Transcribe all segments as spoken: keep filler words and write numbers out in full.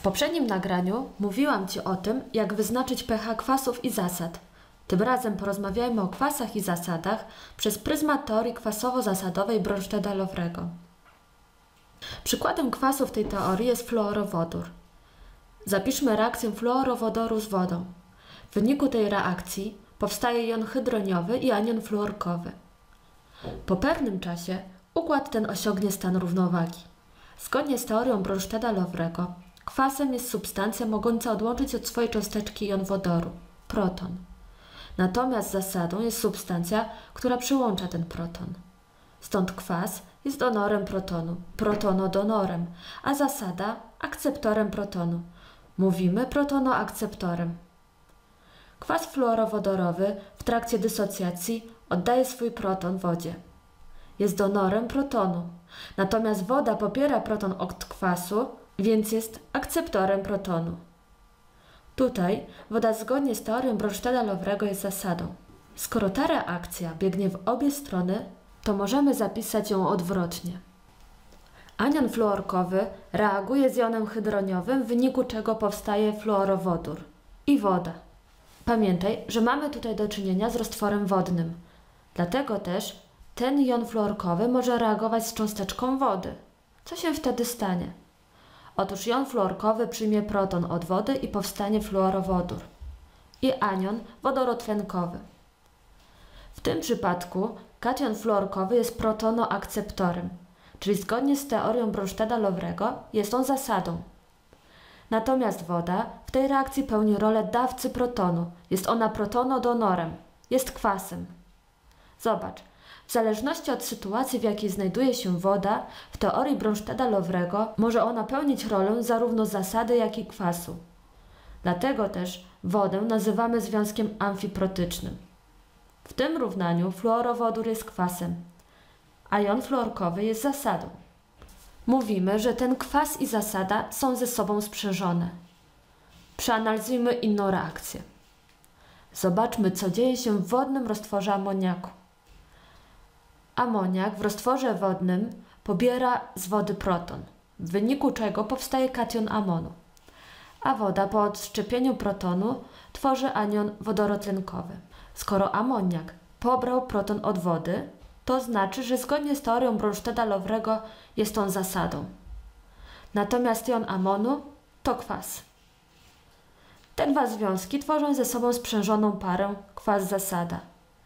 poprzednim nagraniu mówiłam Ci o tym, jak wyznaczyć pH kwasów i zasad. Tym razem porozmawiajmy o kwasach i zasadach przez pryzmat teorii kwasowo-zasadowej Bronsted-Lowrego. Przykładem kwasu w tej teorii jest fluorowodór. Zapiszmy reakcję fluorowodoru z wodą. W wyniku tej reakcji powstaje jon hydroniowy i anion fluorkowy. Po pewnym czasie układ ten osiągnie stan równowagi. Zgodnie z teorią Bronsted-Lowrego kwasem jest substancja mogąca odłączyć od swojej cząsteczki jon wodoru, proton. Natomiast zasadą jest substancja, która przyłącza ten proton. Stąd kwas jest donorem protonu, protonodonorem, a zasada akceptorem protonu. Mówimy protonoakceptorem. Kwas fluorowodorowy w trakcie dysocjacji oddaje swój proton wodzie. Jest donorem protonu, natomiast woda pobiera proton od kwasu, więc jest akceptorem protonu. Tutaj woda zgodnie z teorią Bronsted-Lowrego jest zasadą. Skoro ta reakcja biegnie w obie strony, to możemy zapisać ją odwrotnie. Anion fluorkowy reaguje z jonem hydroniowym, w wyniku czego powstaje fluorowodór i woda. Pamiętaj, że mamy tutaj do czynienia z roztworem wodnym. Dlatego też ten jon fluorkowy może reagować z cząsteczką wody. Co się wtedy stanie? Otóż jon fluorkowy przyjmie proton od wody i powstanie fluorowodór i anion wodorotlenkowy. W tym przypadku kation fluorkowy jest protonoakceptorem, czyli zgodnie z teorią Bronsted-Lowrego jest on zasadą. Natomiast woda w tej reakcji pełni rolę dawcy protonu, jest ona protonodonorem, jest kwasem. Zobacz, w zależności od sytuacji, w jakiej znajduje się woda, w teorii Bronsted-Lowrego może ona pełnić rolę zarówno zasady, jak i kwasu. Dlatego też wodę nazywamy związkiem amfiprotycznym. W tym równaniu fluorowodór jest kwasem, a jon fluorkowy jest zasadą. Mówimy, że ten kwas i zasada są ze sobą sprzężone. Przeanalizujmy inną reakcję. Zobaczmy, co dzieje się w wodnym roztworze amoniaku. Amoniak w roztworze wodnym pobiera z wody proton, w wyniku czego powstaje kation amonu, a woda po odszczepieniu protonu tworzy anion wodorotlenkowy. Skoro amoniak pobrał proton od wody, to znaczy, że zgodnie z teorią Bronsted-Lowrego jest on zasadą. Natomiast jon amonu to kwas. Te dwa związki tworzą ze sobą sprzężoną parę kwas-zasada.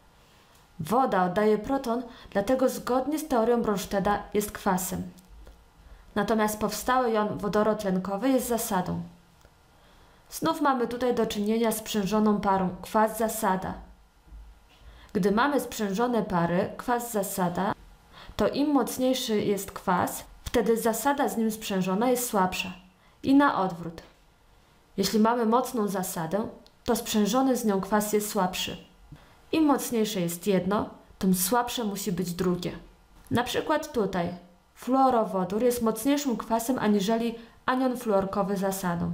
Woda oddaje proton, dlatego zgodnie z teorią Bronstada jest kwasem. Natomiast powstały jon wodorotlenkowy jest zasadą. Znów mamy tutaj do czynienia z sprzężoną parą kwas-zasada. Gdy mamy sprzężone pary kwas-zasada, to im mocniejszy jest kwas, wtedy zasada z nim sprzężona jest słabsza. I na odwrót. Jeśli mamy mocną zasadę, to sprzężony z nią kwas jest słabszy. Im mocniejsze jest jedno, tym słabsze musi być drugie. Na przykład tutaj fluorowodór jest mocniejszym kwasem aniżeli anion fluorkowy zasadą.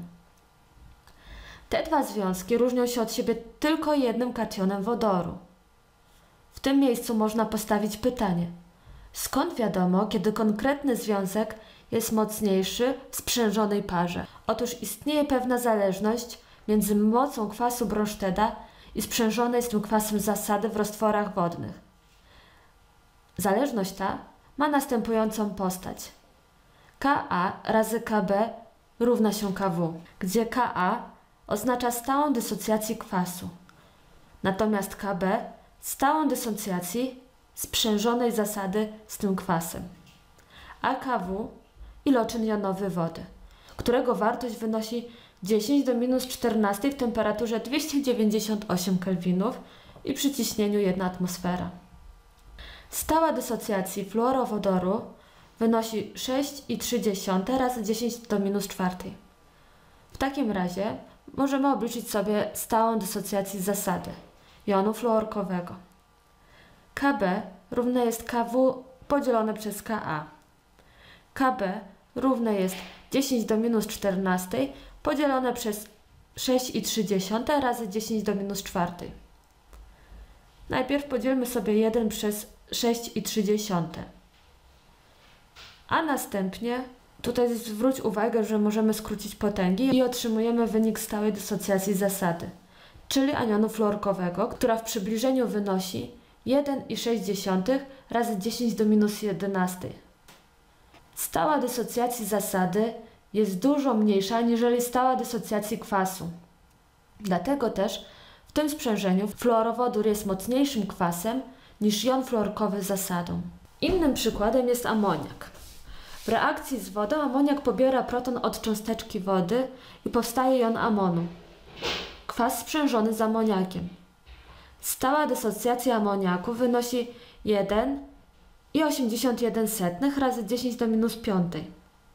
Te dwa związki różnią się od siebie tylko jednym kationem wodoru. W tym miejscu można postawić pytanie, skąd wiadomo, kiedy konkretny związek jest mocniejszy w sprzężonej parze? Otóż istnieje pewna zależność między mocą kwasu Bronstada i sprzężonej z tym kwasem zasady w roztworach wodnych. Zależność ta ma następującą postać. Ka razy Kb równa się Kw, gdzie Ka oznacza stałą dysocjację kwasu, natomiast Kb stałą dysocjacji sprzężonej zasady z tym kwasem, a Kw iloczyn jonowy wody, którego wartość wynosi dziesięć do minus czternaście w temperaturze dwieście dziewięćdziesiąt osiem kelwinów i przy ciśnieniu jedna atmosfera. Stała dysocjacji fluorowodoru wynosi sześć i trzy dziesiąte razy dziesięć do minus czwartej. W takim razie możemy obliczyć sobie stałą dysocjację zasady jonu fluorkowego. Kb równe jest Kw podzielone przez Ka. Kb równe jest dziesięć do minus czternaście podzielone przez sześć i trzy dziesiąte razy dziesięć do minus czwartej. Najpierw podzielmy sobie jeden przez sześć i trzy dziesiąte, a następnie Tutaj zwróć uwagę, że możemy skrócić potęgi i otrzymujemy wynik stałej dysocjacji zasady, czyli anionu fluorkowego, która w przybliżeniu wynosi jeden i sześć dziesiątych razy dziesięć do minus jedenaście. Stała dysocjacji zasady jest dużo mniejsza niżeli stała dysocjacji kwasu. Dlatego też w tym sprzężeniu fluorowodór jest mocniejszym kwasem niż jon fluorkowy zasadą. Innym przykładem jest amoniak. W reakcji z wodą amoniak pobiera proton od cząsteczki wody i powstaje jon amonu, kwas sprzężony z amoniakiem. Stała dysocjacja amoniaku wynosi jeden i osiemdziesiąt jeden setnych razy dziesięć do minus piątej.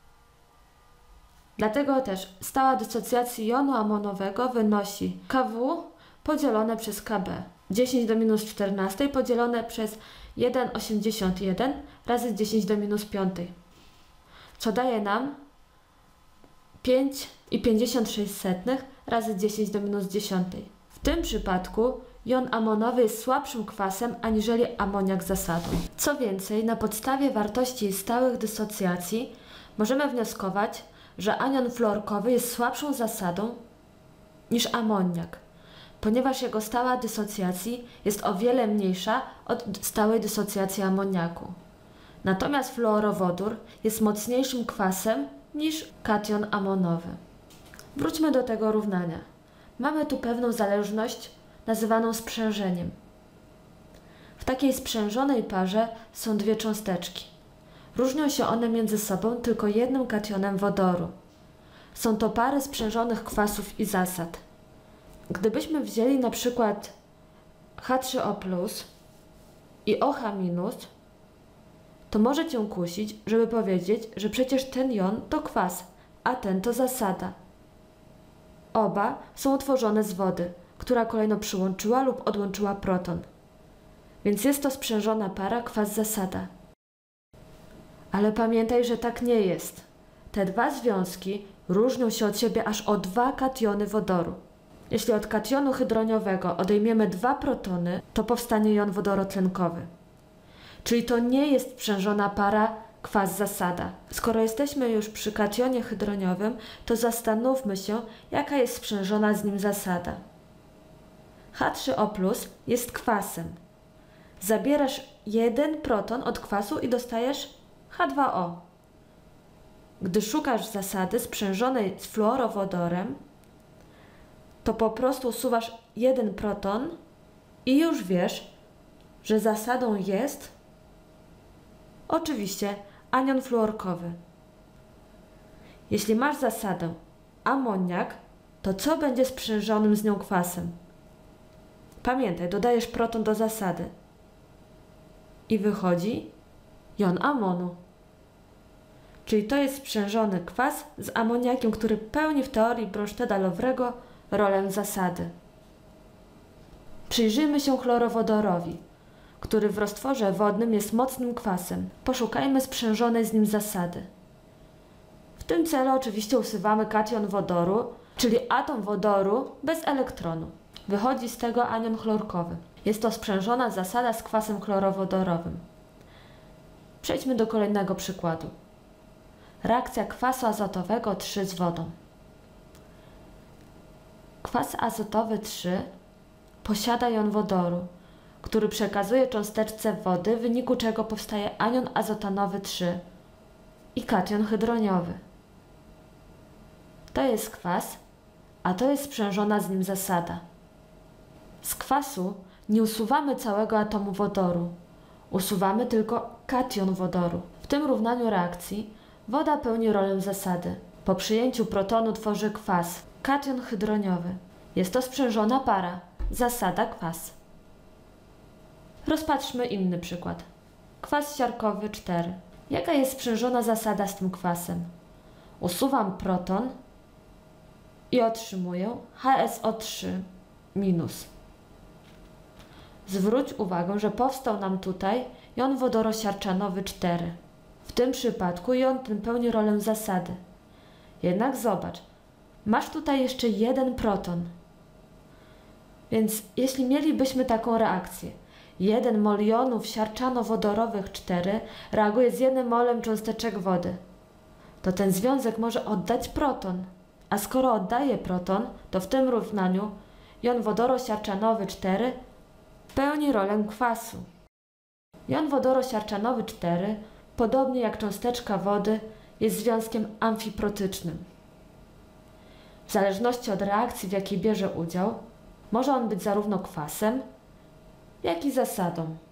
Dlatego też stała dysocjacji jonu amonowego wynosi K W podzielone przez K B. dziesięć do minus czternastej podzielone przez jeden i osiemdziesiąt jeden razy dziesięć do minus piątej, co daje nam pięć i pięćdziesiąt sześć setnych razy dziesięć do minus dziesiątej. W tym przypadku jon amonowy jest słabszym kwasem aniżeli amoniak zasadą. Co więcej, na podstawie wartości stałych dysocjacji możemy wnioskować, że anion fluorkowy jest słabszą zasadą niż amoniak, ponieważ jego stała dysocjacji jest o wiele mniejsza od stałej dysocjacji amoniaku. Natomiast fluorowodór jest mocniejszym kwasem niż kation amonowy. Wróćmy do tego równania. Mamy tu pewną zależność nazywaną sprzężeniem. W takiej sprzężonej parze są dwie cząsteczki. Różnią się one między sobą tylko jednym kationem wodoru. Są to pary sprzężonych kwasów i zasad. Gdybyśmy wzięli na przykład H trzy O plus i O H minus, to może cię kusić, żeby powiedzieć, że przecież ten jon to kwas, a ten to zasada. Oba są utworzone z wody, która kolejno przyłączyła lub odłączyła proton. Więc jest to sprzężona para kwas-zasada. Ale pamiętaj, że tak nie jest. Te dwa związki różnią się od siebie aż o dwa kationy wodoru. Jeśli od kationu hydroniowego odejmiemy dwa protony, to powstanie jon wodorotlenkowy. Czyli to nie jest sprzężona para kwas-zasada. Skoro jesteśmy już przy kationie hydroniowym, to zastanówmy się, jaka jest sprzężona z nim zasada. H trzy O plus jest kwasem. Zabierasz jeden proton od kwasu i dostajesz H dwa O. Gdy szukasz zasady sprzężonej z fluorowodorem, to po prostu usuwasz jeden proton i już wiesz, że zasadą jest oczywiście anion fluorkowy. Jeśli masz zasadę amoniak, to co będzie sprzężonym z nią kwasem? Pamiętaj, dodajesz proton do zasady i wychodzi jon amonu. Czyli to jest sprzężony kwas z amoniakiem, który pełni w teorii Bronstada-Lowrego rolę zasady. Przyjrzyjmy się chlorowodorowi, który w roztworze wodnym jest mocnym kwasem. Poszukajmy sprzężonej z nim zasady. W tym celu oczywiście usuwamy kation wodoru, czyli atom wodoru bez elektronu. Wychodzi z tego anion chlorkowy. Jest to sprzężona zasada z kwasem chlorowodorowym. Przejdźmy do kolejnego przykładu. Reakcja kwasu azotowego trzy z wodą. Kwas azotowy trzy posiada jon wodoru, który przekazuje cząsteczce wody, w wyniku czego powstaje anion azotanowy trzy i kation hydroniowy. To jest kwas, a to jest sprzężona z nim zasada. Z kwasu nie usuwamy całego atomu wodoru, usuwamy tylko kation wodoru. W tym równaniu reakcji woda pełni rolę zasady. Po przyjęciu protonu tworzy kwas, kation hydroniowy. Jest to sprzężona para, zasada kwas. Rozpatrzmy inny przykład. Kwas siarkowy cztery. Jaka jest sprzężona zasada z tym kwasem? Usuwam proton i otrzymuję H S O trzy minus. Zwróć uwagę, że powstał nam tutaj jon wodorosiarczanowy cztery. W tym przypadku jon ten pełni rolę zasady. Jednak zobacz, masz tutaj jeszcze jeden proton. Więc jeśli mielibyśmy taką reakcję, jeden mol jonów siarczano-wodorowych cztery reaguje z jednym molem cząsteczek wody, to ten związek może oddać proton. A skoro oddaje proton, to w tym równaniu jon wodorosiarczanowy cztery pełni rolę kwasu. Jon wodorosiarczanowy cztery, podobnie jak cząsteczka wody, jest związkiem amfiprotycznym. W zależności od reakcji, w jakiej bierze udział, może on być zarówno kwasem, jak i zasadą.